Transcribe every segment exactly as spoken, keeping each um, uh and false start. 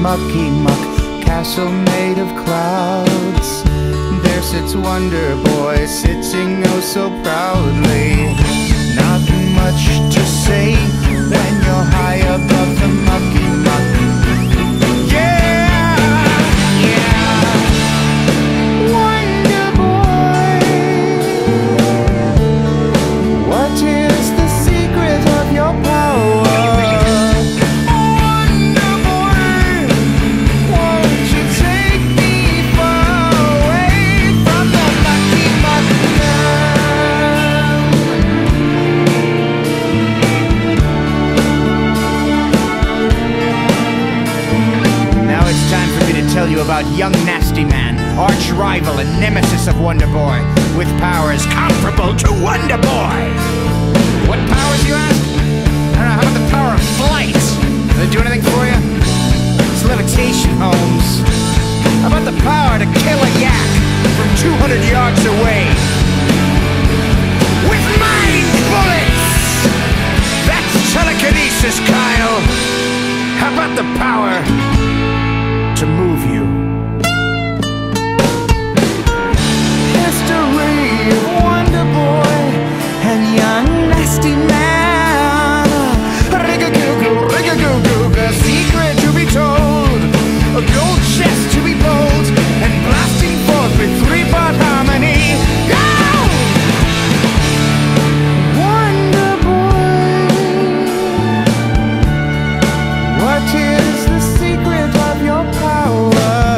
mucky muck castle made of clouds. There sits Wonderboy, sitting oh so proudly. Not much to say when you're high above the mucky muck. Yeah, yeah, Wonderboy, what is the secret of your power? Tell you about young Nasty Man, arch rival and nemesis of Wonderboy, with powers comparable to Wonderboy. What powers, you ask? I don't know, how about the power of flight? Does it do anything for you? It's levitation, Holmes. How about the power to kill a yak from two hundred yards away? With mind bullets! That's telekinesis, Kyle! How about the power to move you? History of Wonderboy and young Nasty Man. Rig-a-goo-goo, rig-a-goo-goo, a secret to be told, a gold chest to be pulled, and blasting forth with three-part harmony. Go! Wonderboy, what is the secret of your power?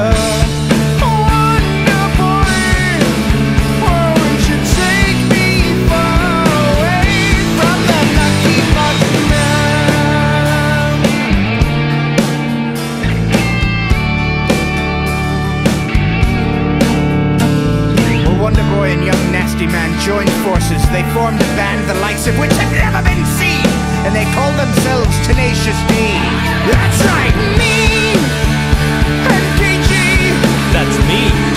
Wonderboy and young Nasty Man joined forces. They formed a band the likes of which had never been seen, and they called themselves Tenacious D. That's right, me and K G. That's me.